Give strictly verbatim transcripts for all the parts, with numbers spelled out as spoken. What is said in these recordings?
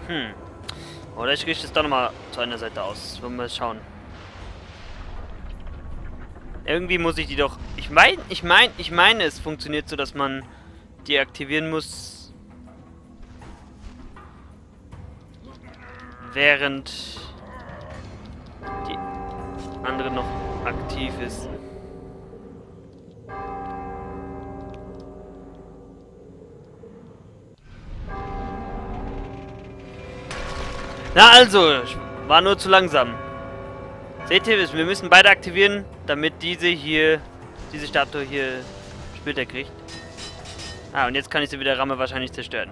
Hm. Oder ich richte es doch nochmal zu einer Seite aus. Wollen wir mal schauen. Irgendwie muss ich die doch... Ich meine, ich meine, ich meine, es funktioniert so, dass man die aktivieren muss, während die andere noch aktiv ist. Na also, ich war nur zu langsam. Seht ihr, wir müssen beide aktivieren, damit diese hier, diese Statue hier Splitter kriegt. Ah, und jetzt kann ich sie wieder Ramme wahrscheinlich zerstören.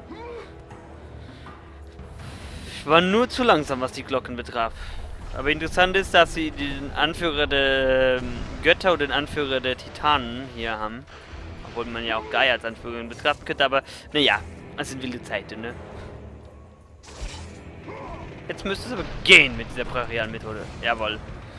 Ich war nur zu langsam, was die Glocken betraf. Aber interessant ist, dass sie den Anführer der Götter und den Anführer der Titanen hier haben. Obwohl man ja auch Gaia als Anführerin betrachten könnte, aber naja, es sind wilde Zeiten, ne? Jetzt müsste es aber gehen mit dieser brachialen Methode. Jawohl.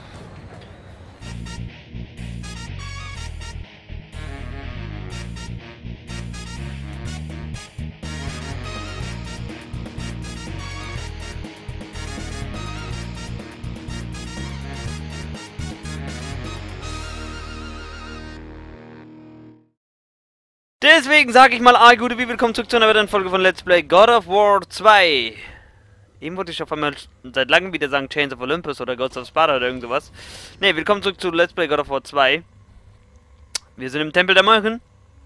Deswegen sage ich mal, ah, gute wie willkommen zurück zu einer weiteren Folge von Let's Play God of War zwei. Eben wollte ich auf einmal seit langem wieder sagen Chains of Olympus oder Ghosts of Sparta oder irgend sowas. Ne, willkommen zurück zu Let's Play God of War zwei. Wir sind im Tempel der Molchen.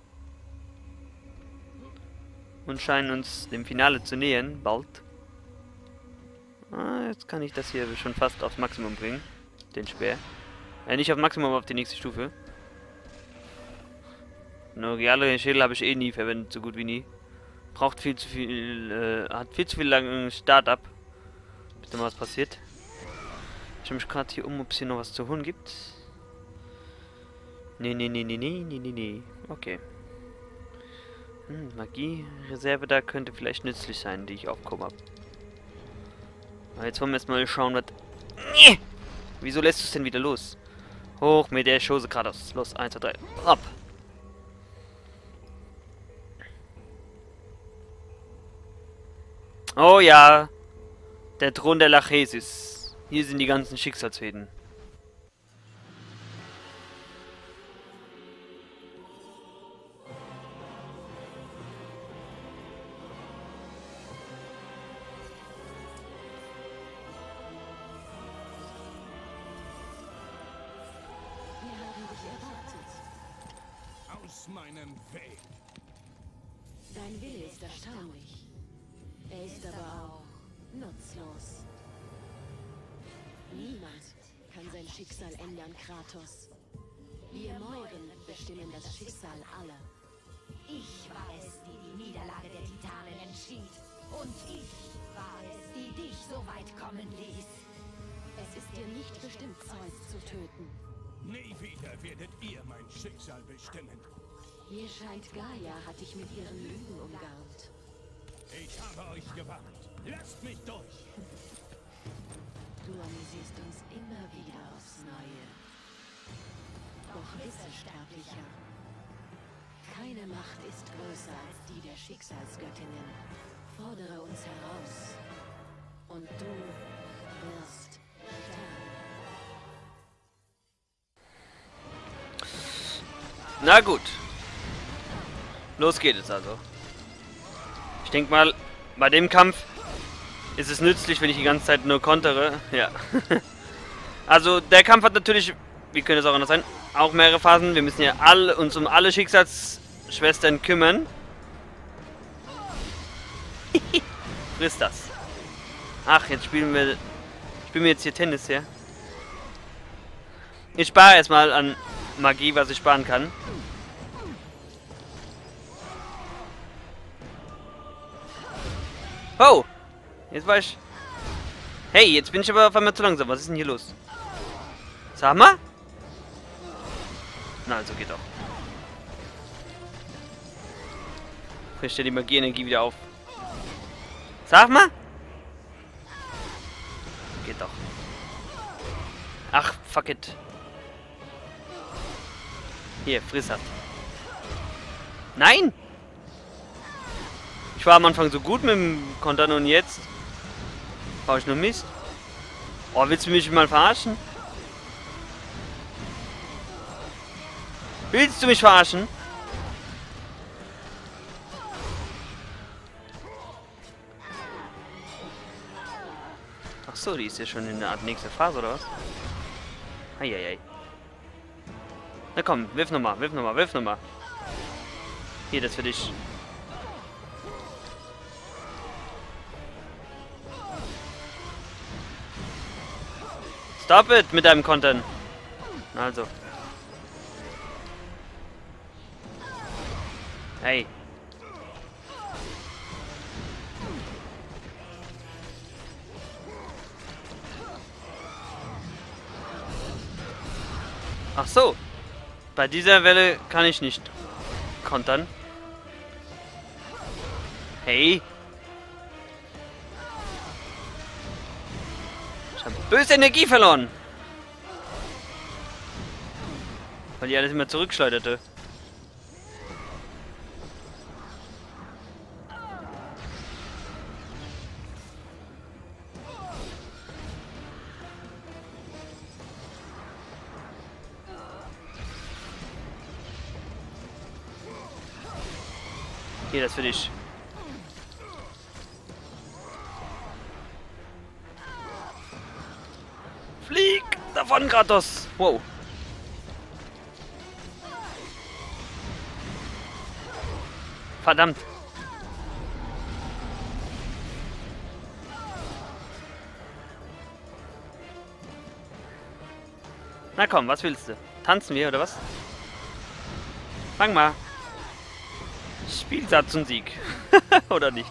Und scheinen uns dem Finale zu nähern, bald. Ah, jetzt kann ich das hier schon fast aufs Maximum bringen. Den Speer. Äh, nicht auf Maximum, aber auf die nächste Stufe. Eine reale Schädel habe ich eh nie verwendet, so gut wie nie. Braucht viel zu viel, äh, hat viel zu viel langen Start-up, bis da mal was passiert. Ich schaue mich gerade hier um, ob es hier noch was zu holen gibt. Nee, nee, nee, nee, nee, nee, nee, nee. Okay. Hm, Magie-Reserve da könnte vielleicht nützlich sein, die ich aufgehoben habe. Aber jetzt wollen wir erstmal schauen, was... Nee! Wieso lässt du es denn wieder los? Hoch mit der Chose geradeaus. Los, eins, zwei, drei. Ab! Oh ja, der Thron der Lachesis. Hier sind die ganzen Schicksalsfäden. Wir haben dich erwartet. Aus meinem Weg. Dein Wille ist erstaunlich. Er ist aber auch nutzlos. Niemand kann sein Schicksal ändern, Kratos. Wir Moiren bestimmen das Schicksal aller. Ich war es, die die Niederlage der Titanen entschied. Und ich war es, die dich so weit kommen ließ. Es ist dir nicht bestimmt, Zeus zu töten. Nie wieder werdet ihr mein Schicksal bestimmen. Mir scheint, Gaia hat dich mit ihren Lügen umgarnt. Ich habe euch gewarnt. Lasst mich durch. Du amüsierst uns immer wieder aufs Neue. Doch wisse, Sterblicher, keine Macht ist größer als die der Schicksalsgöttinnen. Fordere uns heraus. Und du wirst sterben. Na gut. Los geht es also. Ich denke mal, bei dem Kampf ist es nützlich, wenn ich die ganze Zeit nur kontere. Ja. Also, der Kampf hat natürlich, wie könnte es auch anders sein, auch mehrere Phasen. Wir müssen ja alle, uns um alle Schicksalsschwestern kümmern. Frisst das. Ach, jetzt spielen wir... Spielen wir jetzt hier Tennis, ja? Ich spare erstmal an Magie, was ich sparen kann. Oh! Jetzt war ich... Hey, jetzt bin ich aber auf einmal zu langsam. Was ist denn hier los? Sag mal? Na, also geht doch. Frischt ja die Magie-Energie wieder auf. Sag mal? Geht doch. Ach, fuck it. Hier, friss das. Nein! Ich war am Anfang so gut mit dem Kontern und jetzt Brauche ich nur Mist? Oh, willst du mich mal verarschen? Willst du mich verarschen? Ach so, die ist ja schon in der Art nächste Phase, oder was? Eieiei. Na komm, wirf nochmal, wirf nochmal, wirf nochmal. Hier, das für dich. Stop it mit deinem Content. Also. Hey. Ach so. Bei dieser Welle kann ich nicht kontern. Hey. Ich habe böse Energie verloren. Weil die alles immer zurückschleuderte. Hier, das für dich. Flieg davon, Kratos! Wow. Verdammt. Na komm, was willst du? Tanzen wir, oder was? Fang mal. Spielsatz und Sieg. Oder nicht?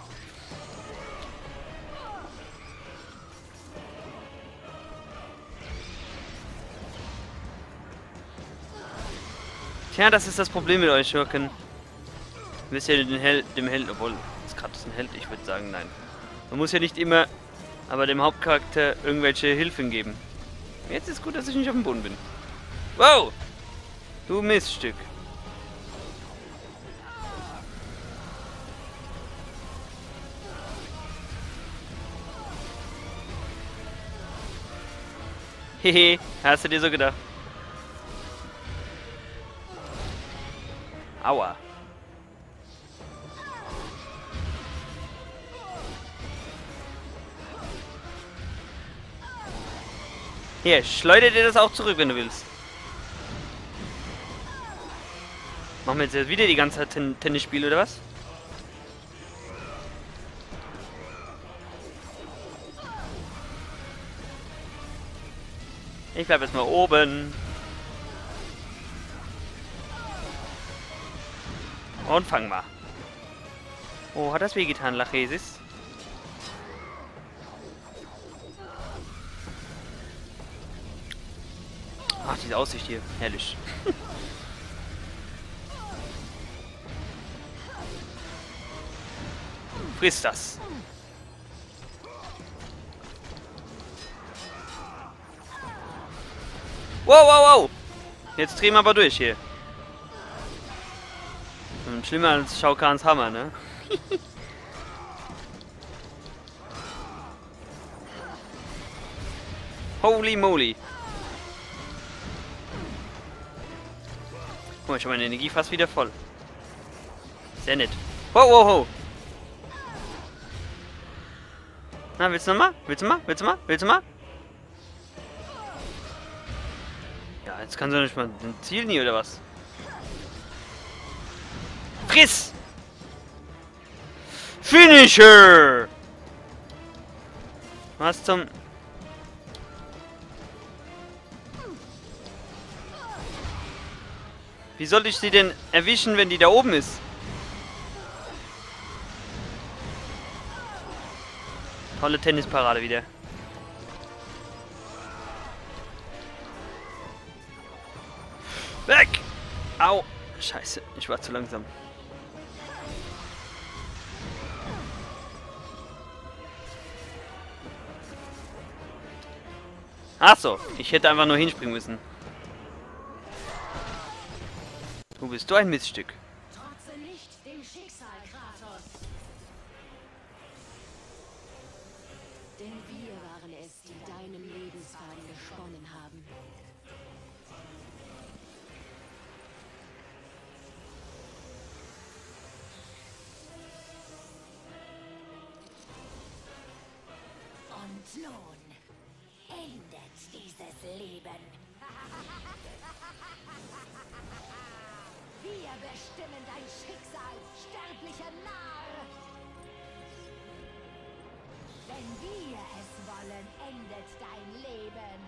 Tja, das ist das Problem mit euch Schurken. Du bist ja den Held, dem Held, obwohl, ist Kratos ein Held? Ich würde sagen, nein. Man muss ja nicht immer, aber dem Hauptcharakter irgendwelche Hilfen geben. Jetzt ist gut, dass ich nicht auf dem Boden bin. Wow! Du Miststück. Hehe, hast du dir so gedacht? Aua. Hier, schleuder dir das auch zurück, wenn du willst. Machen wir jetzt wieder die ganze Zeit Ten Tennisspiel, oder was? Ich bleib jetzt mal oben. Und fang mal. Oh, hat das wehgetan, Lachesis? Ach, diese Aussicht hier. Herrlich. Friss das. Wow, wow, wow. Jetzt drehen wir aber durch hier. Schlimmer als Shao Kahns Hammer, ne? Holy moly. Guck mal, ich habe meine Energie fast wieder voll. Sehr nett. Wow, wow, wow. Na, willst du noch mal? Willst du mal? Willst du mal? Willst du mal? Ja, jetzt kannst du nicht mal ein Ziel nie, oder was? Friss! Finisher! Was zum... Wie soll ich sie denn erwischen, wenn die da oben ist? Tolle Tennisparade wieder. Weg! Au! Scheiße, ich war zu langsam. Ach so, ich hätte einfach nur hinspringen müssen. Du bist du ein Miststück. Trotze nicht dem Schicksal, Kratos. Denn wir waren es, die deinen Lebensfaden gesponnen haben. Und nun endet dieses Leben. Wir bestimmen dein Schicksal, sterblicher Narr. Wenn wir es wollen, endet dein Leben.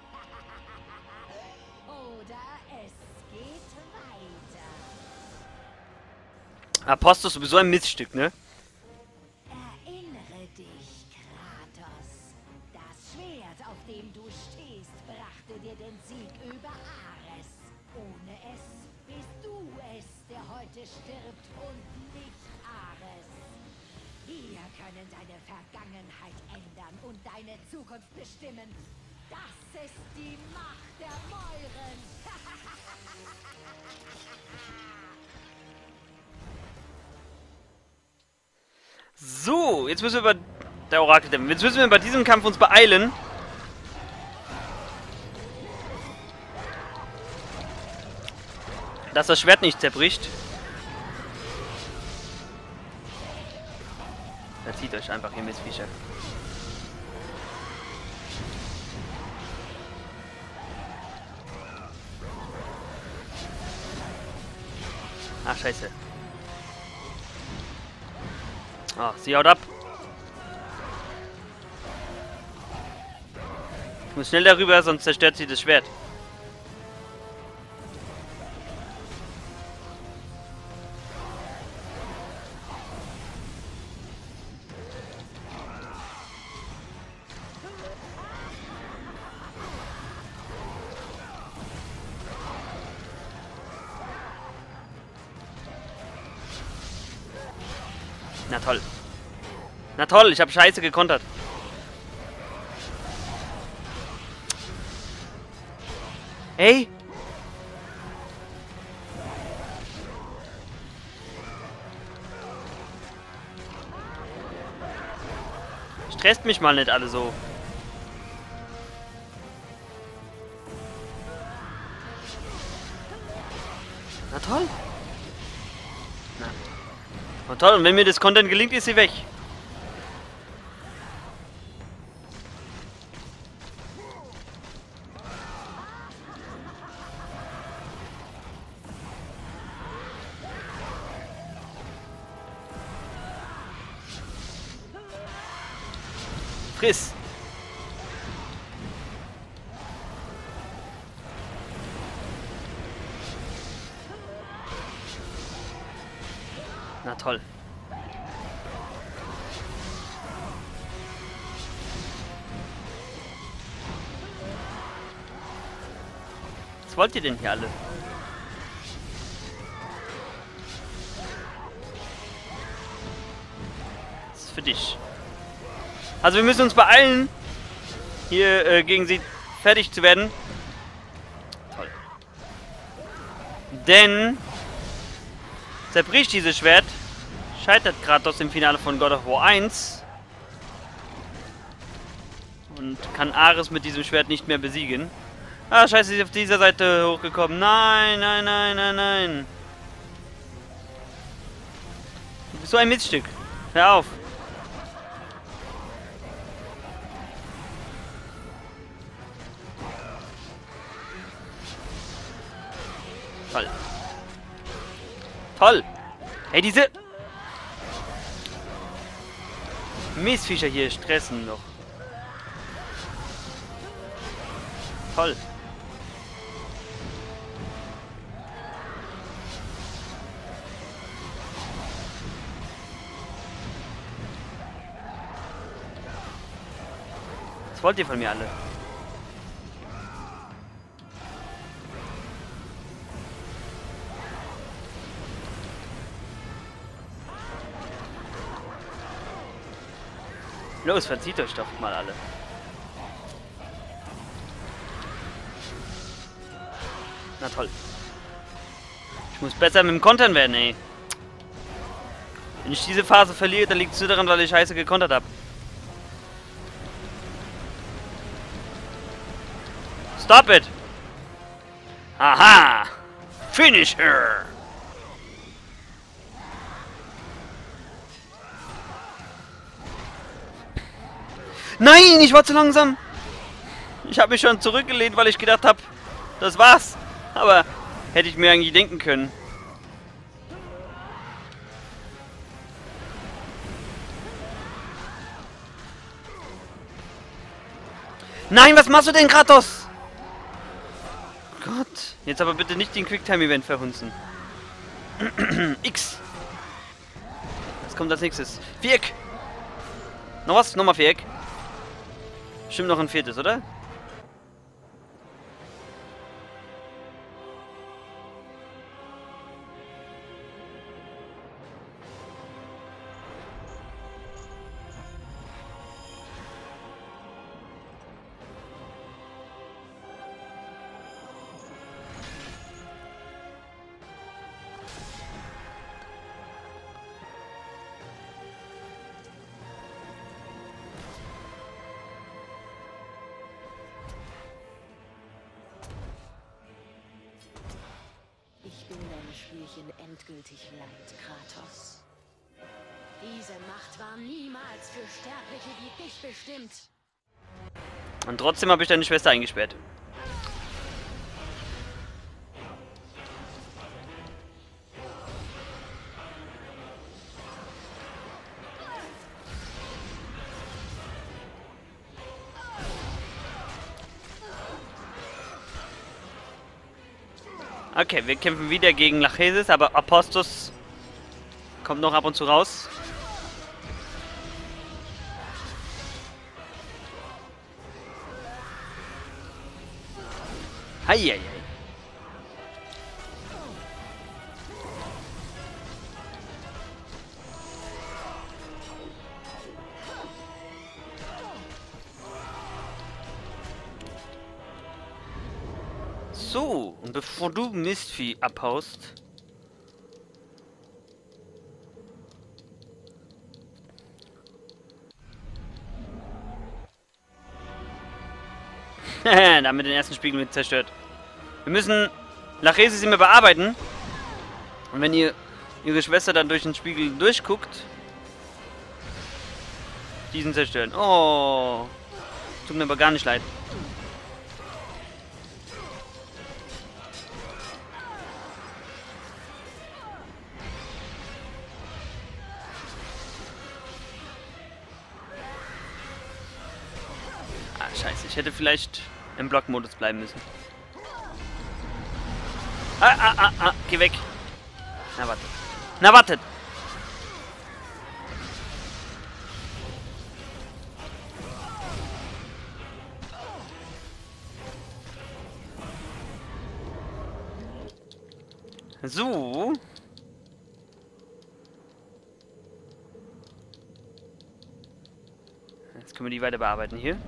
Oder es geht weiter. Apostel ist sowieso ein Miststück, ne? Erinnere dich, Kratos. Das Schwert, auf dem du stehst, brachte dir den Sieg über Ares. Ohne es bist du es, der heute stirbt und nicht Ares. Wir können deine Vergangenheit ändern und deine Zukunft bestimmen. Das ist die Macht der Mäuren. So, jetzt müssen wir über der Orakel dämmen. Jetzt müssen wir bei diesem Kampf uns beeilen. Dass das Schwert nicht zerbricht. Verzieht euch einfach, ihr Missviecher. Ah, scheiße. Ah, sie haut ab. Ich muss schnell darüber, sonst zerstört sie das Schwert. Na toll. Na toll, ich habe scheiße gekontert. Ey! Stresst mich mal nicht alle so. Na toll. Na. Na toll, und wenn mir das Content gelingt, ist sie weg. Friss! Na toll. Was wollt ihr denn hier alle? Das ist für dich. Also wir müssen uns beeilen, hier äh, gegen sie fertig zu werden. Toll. Denn zerbricht dieses Schwert, scheitert Kratos im Finale von God of War eins und kann Ares mit diesem Schwert nicht mehr besiegen. Ah, scheiße, sie ist auf dieser Seite hochgekommen. Nein, nein, nein, nein, nein. Du bist so ein Miststück. Hör auf. Toll. Toll. Hey, diese Missviecher hier stressen noch. Toll. Was wollt ihr von mir alle? Los, verzieht euch doch mal alle. Na toll. Ich muss besser mit dem Kontern werden, ey. Wenn ich diese Phase verliere, dann liegt es nur daran, weil ich scheiße gekontert habe. Stop it! Aha! Finish her! Nein, ich war zu langsam! Ich habe mich schon zurückgelehnt, weil ich gedacht habe, das war's. Aber hätte ich mir eigentlich denken können. Nein, was machst du denn, Kratos? Gott, jetzt aber bitte nicht den Quicktime-Event verhunzen. X. Was kommt als nächstes? Viereck. Noch was? Nochmal Viereck. Stimmt, noch ein viertes, oder? Ich bin dein Spielchen endgültig leid, Kratos. Diese Macht war niemals für Sterbliche wie dich bestimmt. Und trotzdem habe ich deine Schwester eingesperrt. Okay, wir kämpfen wieder gegen Lachesis, aber Apostos kommt noch ab und zu raus. Heieiei. So, und bevor du Mistvieh abhaust... damit den ersten Spiegel mit zerstört. Wir müssen Lachesis immer bearbeiten. Und wenn ihr ihre Schwester dann durch den Spiegel durchguckt, diesen zerstören. Oh, tut mir aber gar nicht leid. Ah, scheiße. Ich hätte vielleicht im Blockmodus bleiben müssen. Ah, ah, ah, ah. Geh weg. Na, wartet. Na, wartet. So. Jetzt können wir die weiter bearbeiten hier.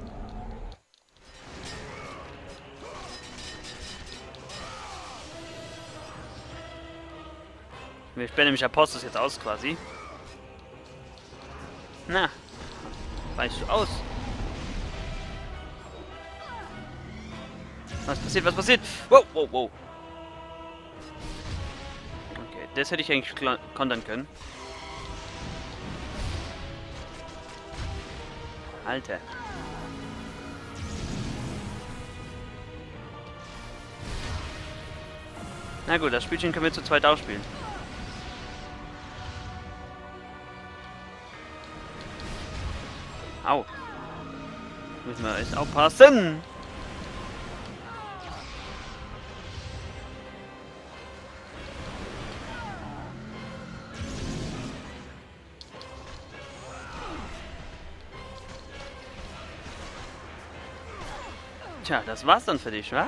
Wir sperren nämlich Apostos jetzt aus quasi. Na, weißt du aus? Was passiert? Was passiert? Wow, wow, wow. Okay, das hätte ich eigentlich kontern können. Alter. Na gut, das Spielchen können wir zu zweit ausspielen. Au. Müssen wir echt aufpassen. Tja, das war's dann für dich, wa?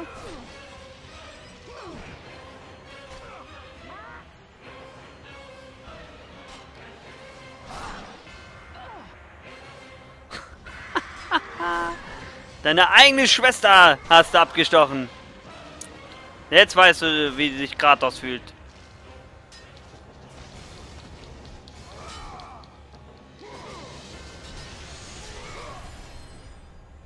Deine eigene Schwester hast du abgestochen. Jetzt weißt du, wie sich Kratos fühlt.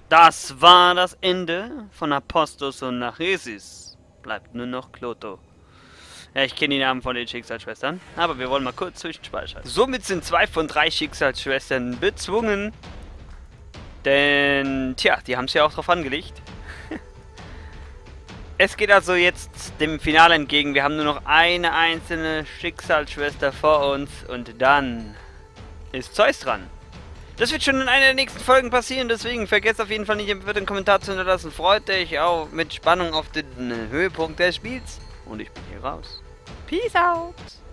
Das war das Ende von Apostos und Lachesis. Bleibt nur noch Clotho. Ja, ich kenne die Namen von den Schicksalsschwestern, aber wir wollen mal kurz zwischenspeichern. Somit sind zwei von drei Schicksalsschwestern bezwungen. Denn, tja, die haben es ja auch drauf angelegt. Es geht also jetzt dem Finale entgegen. Wir haben nur noch eine einzelne Schicksalsschwester vor uns und dann ist Zeus dran. Das wird schon in einer der nächsten Folgen passieren, deswegen vergesst auf jeden Fall nicht, den Kommentar zu hinterlassen. Freut euch auch mit Spannung auf den Höhepunkt des Spiels. Und ich bin hier raus. Peace out!